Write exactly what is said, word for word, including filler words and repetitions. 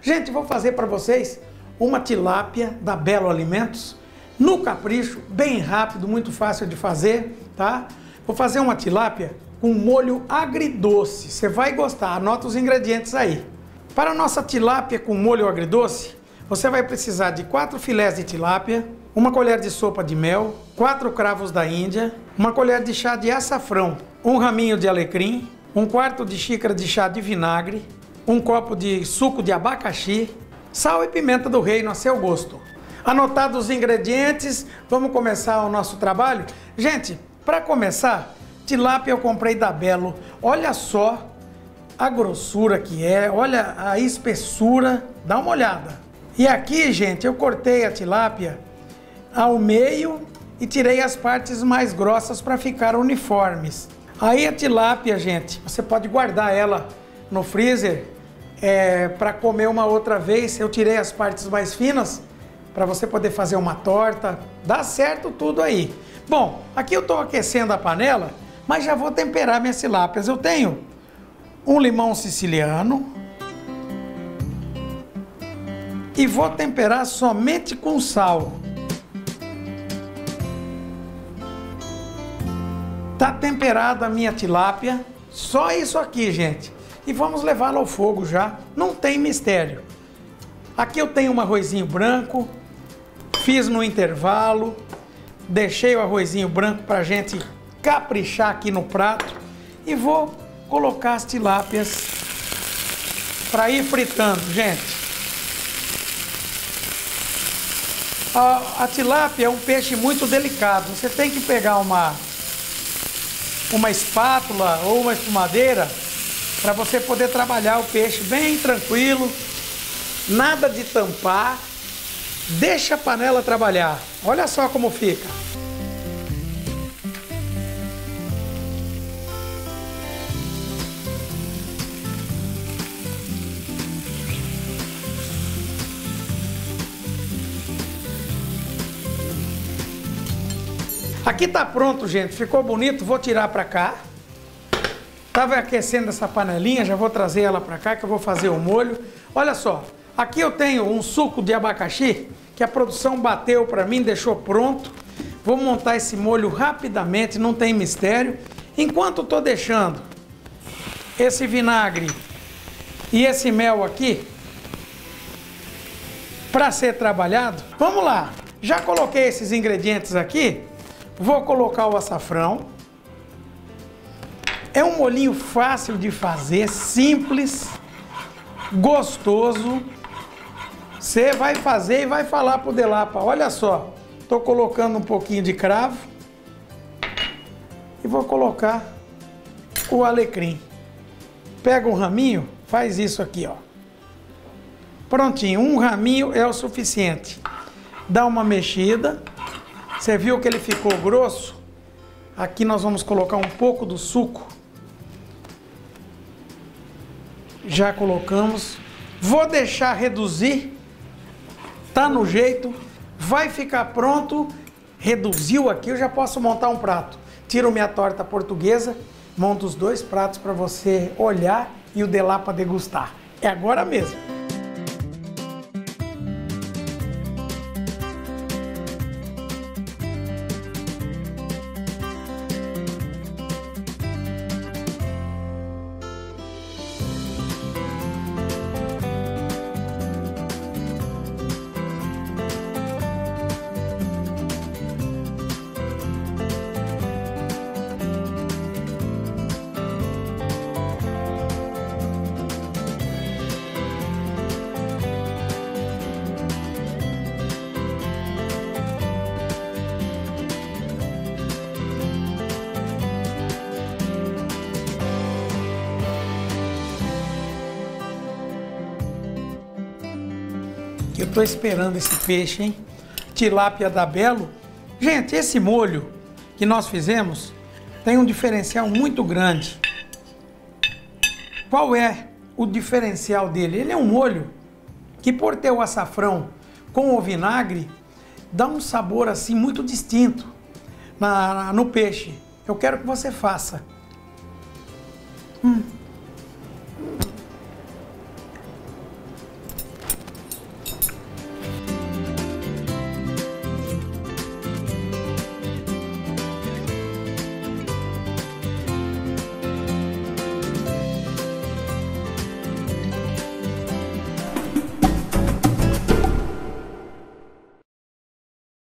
Gente, vou fazer para vocês uma tilápia da Belo Alimentos, no capricho, bem rápido, muito fácil de fazer, tá? Vou fazer uma tilápia com molho agridoce, você vai gostar, anota os ingredientes aí. Para a nossa tilápia com molho agridoce, você vai precisar de quatro filés de tilápia, uma colher de sopa de mel, quatro cravos da Índia, uma colher de chá de açafrão, um raminho de alecrim, um quarto de xícara de chá de vinagre, um copo de suco de abacaxi, sal e pimenta do reino a seu gosto. Anotados os ingredientes, vamos começar o nosso trabalho? Gente, para começar, tilápia eu comprei da Belo. Olha só a grossura que é, olha a espessura, dá uma olhada. E aqui, gente, eu cortei a tilápia ao meio e tirei as partes mais grossas para ficar uniformes. Aí a tilápia, gente, você pode guardar ela no freezer é, para comer uma outra vez. Eu tirei as partes mais finas para você poder fazer uma torta. Dá certo tudo aí. Bom, aqui eu estou aquecendo a panela, mas já vou temperar minhas tilápias. Eu tenho um limão siciliano e vou temperar somente com sal. Tá temperada a minha tilápia, só isso aqui, gente. E vamos levá-la ao fogo já, não tem mistério. Aqui eu tenho um arrozinho branco, fiz no intervalo, deixei o arrozinho branco pra gente caprichar aqui no prato e vou colocar as tilápias para ir fritando, gente. A, a tilápia é um peixe muito delicado, você tem que pegar uma uma espátula ou uma espumadeira para você poder trabalhar o peixe bem tranquilo, nada de tampar, deixa a panela trabalhar. Olha só como fica. Aqui tá pronto, gente, ficou bonito, vou tirar para cá. Tava aquecendo essa panelinha, já vou trazer ela para cá que eu vou fazer o molho. Olha só, aqui eu tenho um suco de abacaxi que a produção bateu para mim, deixou pronto. Vou montar esse molho rapidamente, não tem mistério. Enquanto tô deixando esse vinagre e esse mel aqui para ser trabalhado, vamos lá. Já coloquei esses ingredientes aqui. Vou colocar o açafrão. É um molhinho fácil de fazer, simples, gostoso. Você vai fazer e vai falar pro Delapa, olha só, tô colocando um pouquinho de cravo e vou colocar o alecrim. Pega um raminho, faz isso aqui, ó. Prontinho, um raminho é o suficiente. Dá uma mexida. Você viu que ele ficou grosso? Aqui nós vamos colocar um pouco do suco. Já colocamos. Vou deixar reduzir. Tá no jeito. Vai ficar pronto. Reduziu aqui, eu já posso montar um prato. Tiro minha torta portuguesa, monto os dois pratos para você olhar e o Delapa degustar. É agora mesmo. Eu tô esperando esse peixe, hein? Tilápia da Belo. Gente, esse molho que nós fizemos tem um diferencial muito grande. Qual é o diferencial dele? Ele é um molho que, por ter o açafrão com o vinagre, dá um sabor assim muito distinto na, no peixe. Eu quero que você faça.